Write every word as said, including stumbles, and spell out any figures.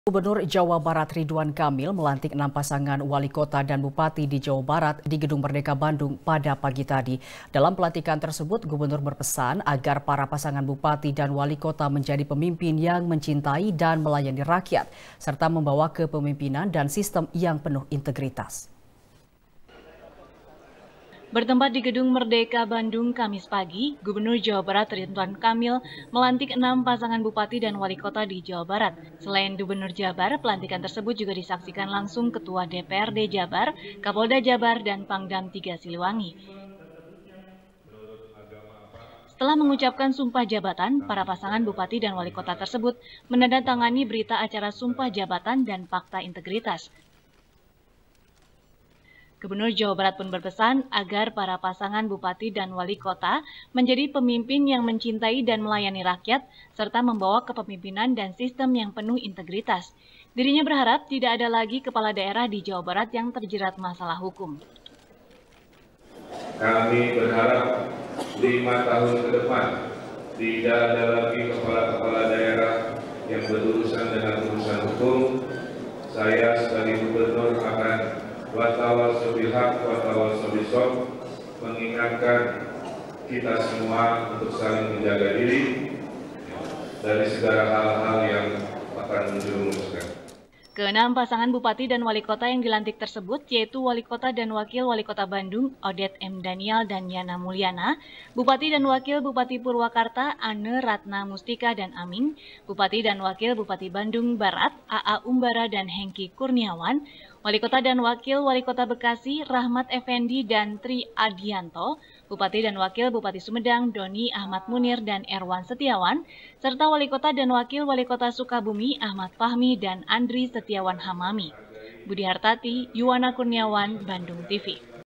Gubernur Jawa Barat Ridwan Kamil melantik enam pasangan wali kota dan bupati di Jawa Barat di Gedung Merdeka Bandung pada pagi tadi. Dalam pelantikan tersebut, Gubernur berpesan agar para pasangan bupati dan wali kota menjadi pemimpin yang mencintai dan melayani rakyat, serta membawa kepemimpinan dan sistem yang penuh integritas. Bertempat di Gedung Merdeka Bandung Kamis pagi, Gubernur Jawa Barat Ridwan Kamil melantik enam pasangan bupati dan wali kota di Jawa Barat. Selain Gubernur Jabar, pelantikan tersebut juga disaksikan langsung Ketua D P R D Jabar, Kapolda Jabar, dan Pangdam tiga Siliwangi. Setelah mengucapkan sumpah jabatan, para pasangan bupati dan wali kota tersebut menandatangani berita acara sumpah jabatan dan fakta integritas. Gubernur Jawa Barat pun berpesan agar para pasangan bupati dan wali kota menjadi pemimpin yang mencintai dan melayani rakyat, serta membawa kepemimpinan dan sistem yang penuh integritas. Dirinya berharap tidak ada lagi kepala daerah di Jawa Barat yang terjerat masalah hukum. Kami berharap lima tahun ke depan tidak ada lagi kepala-kepala daerah yang berurusan dengan urusan hukum. Saya sebagai gubernur akan watawal sepihak, watawal sebisok, mengingatkan kita semua untuk saling menjaga diri dari segala hal-hal yang akan menjerumuskan. Keenam pasangan bupati dan wali kota yang dilantik tersebut yaitu wali kota dan wakil wali kota Bandung, Odet M. Daniel dan Yana Mulyana, bupati dan wakil bupati Purwakarta, Ane Ratna Mustika dan Amin, bupati dan wakil bupati Bandung Barat, A A Umbara dan Hengki Kurniawan, wali kota dan wakil wali kota Bekasi, Rahmat Effendi dan Tri Adianto, bupati dan wakil bupati Sumedang, Doni Ahmad Munir dan Erwan Setiawan, serta wali kota dan wakil wali kota Sukabumi, Ahmad Fahmi dan Andri Setiawan Hamami. Budi Hartati, Yuwana Kurniawan, Bandung T V.